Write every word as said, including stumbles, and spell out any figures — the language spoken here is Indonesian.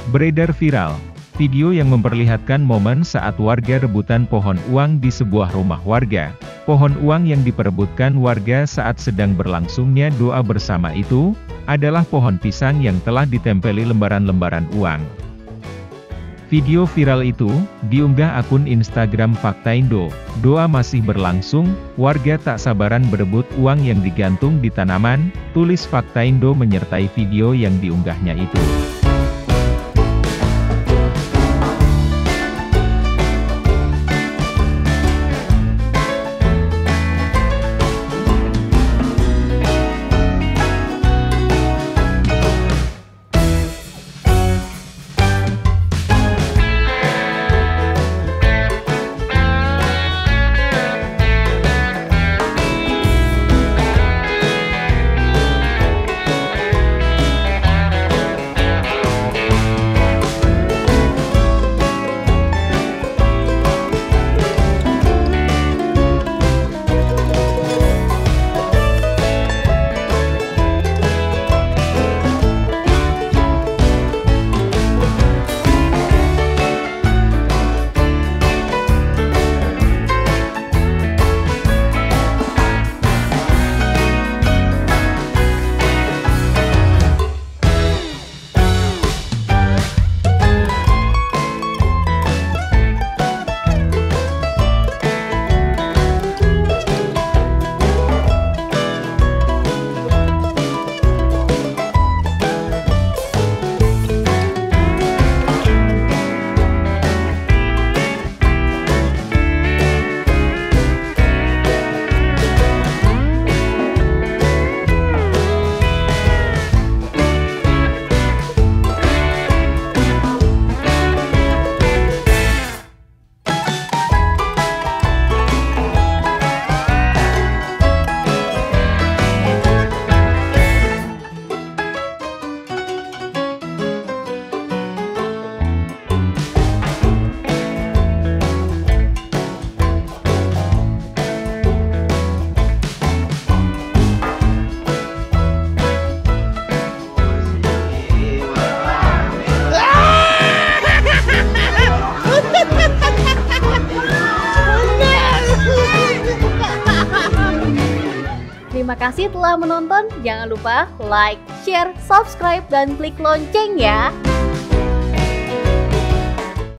Beredar viral, video yang memperlihatkan momen saat warga rebutan pohon uang di sebuah rumah warga. Pohon uang yang diperebutkan warga saat sedang berlangsungnya doa bersama itu, adalah pohon pisang yang telah ditempeli lembaran-lembaran uang. Video viral itu, diunggah akun Instagram Faktaindo. Doa masih berlangsung, warga tak sabaran berebut uang yang digantung di tanaman, tulis Faktaindo menyertai video yang diunggahnya itu. Terima kasih telah menonton, jangan lupa like, share, subscribe, dan klik lonceng ya.